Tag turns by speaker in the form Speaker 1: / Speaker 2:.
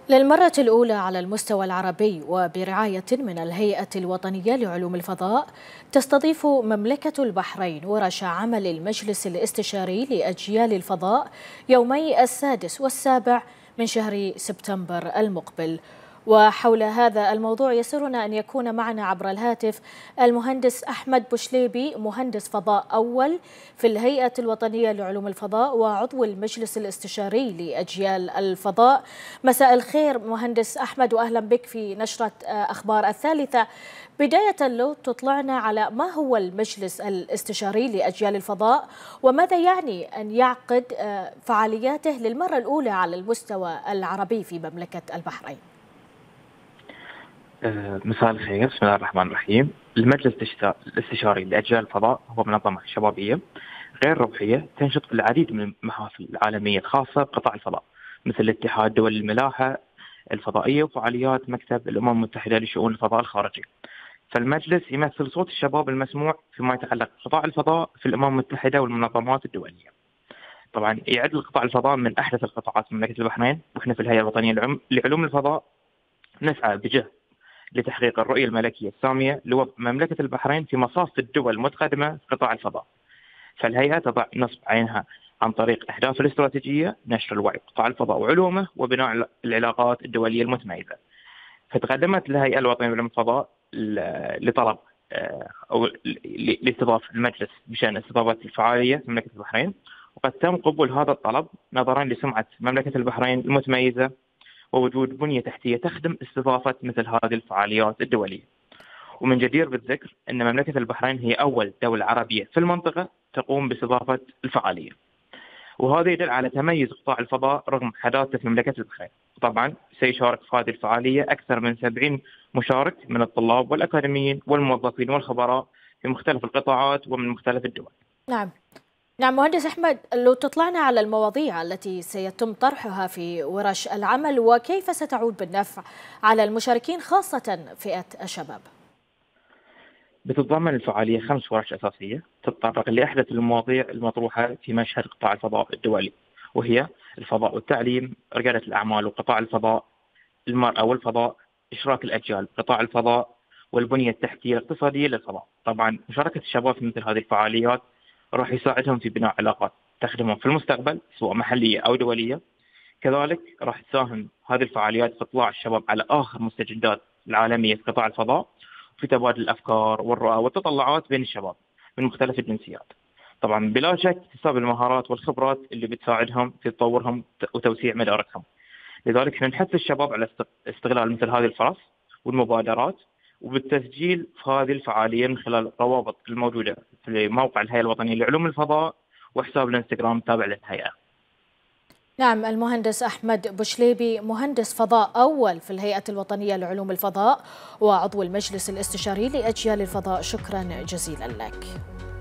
Speaker 1: للمرة الأولى على المستوى العربي وبرعاية من الهيئة الوطنية لعلوم الفضاء، تستضيف مملكة البحرين ورش عمل المجلس الاستشاري لأجيال الفضاء يومي 6 و7 من شهر سبتمبر المقبل. وحول هذا الموضوع يسرنا أن يكون معنا عبر الهاتف المهندس أحمد بوشليبي، مهندس فضاء أول في الهيئة الوطنية لعلوم الفضاء وعضو المجلس الاستشاري لأجيال الفضاء. مساء الخير مهندس أحمد، وأهلا بك في نشرة أخبار الثالثة. بداية لو تطلعنا على ما هو المجلس الاستشاري لأجيال الفضاء وماذا يعني أن يعقد فعالياته للمرة الأولى على المستوى العربي في مملكة البحرين؟
Speaker 2: مساء الخير، بسم الله الرحمن الرحيم. المجلس الاستشاري لأجيال الفضاء هو منظمة شبابية غير ربحية تنشط في العديد من المحافل العالمية الخاصة بقطاع الفضاء، مثل اتحاد دول الملاحة الفضائية وفعاليات مكتب الأمم المتحدة لشؤون الفضاء الخارجي. فالمجلس يمثل صوت الشباب المسموع فيما يتعلق بقطاع الفضاء في الأمم المتحدة والمنظمات الدولية. طبعا يعد القطاع الفضاء من أحدث القطاعات في مملكة البحرين، وإحنا في الهيئة الوطنية لعلوم الفضاء نسعى بجهد لتحقيق الرؤية الملكية السامية لوضع مملكة البحرين في مصاف الدول المتقدمة في قطاع الفضاء. فالهيئة تضع نصب عينها عن طريق أهداف الاستراتيجية نشر الوعي بقطاع الفضاء وعلومه وبناء العلاقات الدولية المتميزة. فتقدمت الهيئة الوطنية لعلوم الفضاء لطلب أو لاستضافة المجلس بشأن استضافة الفعالية في مملكة البحرين، وقد تم قبول هذا الطلب نظرا لسمعة مملكة البحرين المتميزة ووجود بنية تحتية تخدم استضافة مثل هذه الفعاليات الدولية. ومن جدير بالذكر أن مملكة البحرين هي أول دولة عربية في المنطقة تقوم باستضافة الفعالية، وهذا يدل على تميز قطاع الفضاء رغم حداثته في مملكة البحرين. طبعا سيشارك في هذه الفعالية أكثر من 70 مشارك من الطلاب والأكاديميين والموظفين والخبراء في مختلف القطاعات ومن مختلف الدول.
Speaker 1: نعم مهندس أحمد، لو تطلعنا على المواضيع التي سيتم طرحها في ورش العمل وكيف ستعود بالنفع على المشاركين خاصة فئة الشباب.
Speaker 2: بتتضمن الفعالية 5 ورش أساسية تتطرق لأحدث المواضيع المطروحة في مشهد قطاع الفضاء الدولي، وهي الفضاء والتعليم، ريادة الأعمال وقطاع الفضاء، المرأة والفضاء، إشراك الأجيال بقطاع الفضاء، والبنية التحتية الاقتصادية للفضاء. طبعا مشاركة الشباب في مثل هذه الفعاليات راح يساعدهم في بناء علاقات تخدمهم في المستقبل سواء محلية أو دولية. كذلك راح تساهم هذه الفعاليات في إطلاع الشباب على آخر مستجدات العالمية في قطاع الفضاء، في تبادل الأفكار والرؤى والتطلعات بين الشباب من مختلف الجنسيات. طبعا بلا شك اكتساب المهارات والخبرات اللي بتساعدهم في تطورهم وتوسيع مداركهم. لذلك احنا نحث الشباب على استغلال مثل هذه الفرص والمبادرات وبالتسجيل في هذه الفعالية من خلال الروابط الموجودة في موقع الهيئة الوطنية لعلوم الفضاء وحساب الانستغرام التابع للهيئة.
Speaker 1: نعم، المهندس أحمد بوشليبي، مهندس فضاء أول في الهيئة الوطنية لعلوم الفضاء وعضو المجلس الاستشاري لأجيال الفضاء، شكرا جزيلا لك.